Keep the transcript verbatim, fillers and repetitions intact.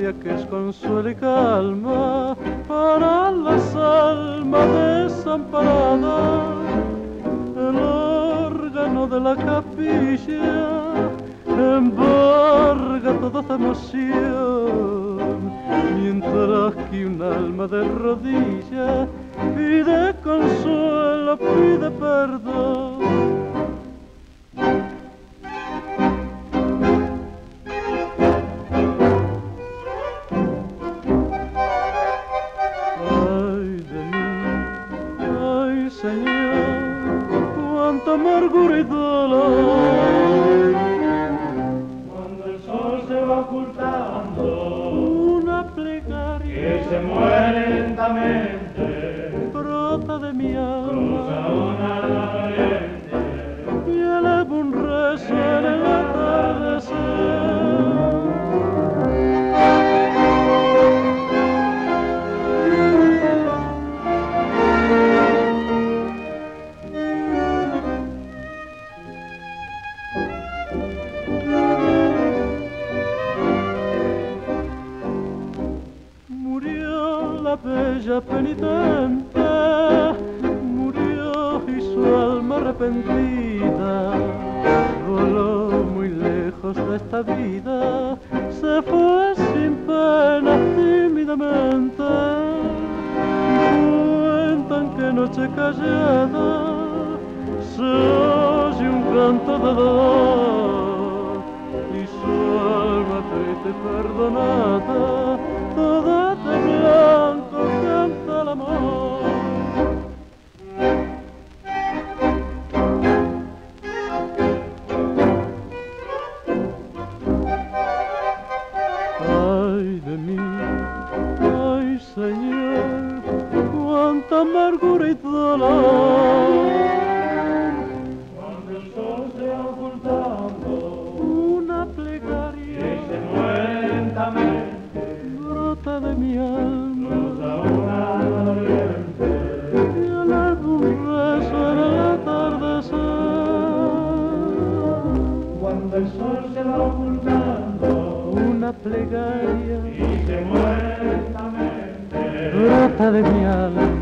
plegaria que es consuelo y calma para las almas desamparadas. El órgano de la capilla embarga toda esta emoción, mientras que un alma de rodillas pide consuelo, pide perdón. Amargura y dolor. Cuando el sol se va ocultando, una plegaria que se muere lentamente, brota de mi alma, cruza una corriente y eleva un rezo en el atardecer. La bella penitente murió y su alma arrepentida voló muy lejos de esta vida, se fue sin pena tímidamente. Cuentan que noche callada se oye un canto de dolor y su alma triste y perdonada toda de blanco canta el amor. Ay de mí, ay Señor, cuánta amargura y dolor. Cuando el sol se va ocultando, Una plegaria que se muere lentamente, brota de mi alma, cruza una corriente y eleva un rezo en el atardecer. cuando el sol se va ocultando Una plegaria y se muere lentamente, brota de mi alma,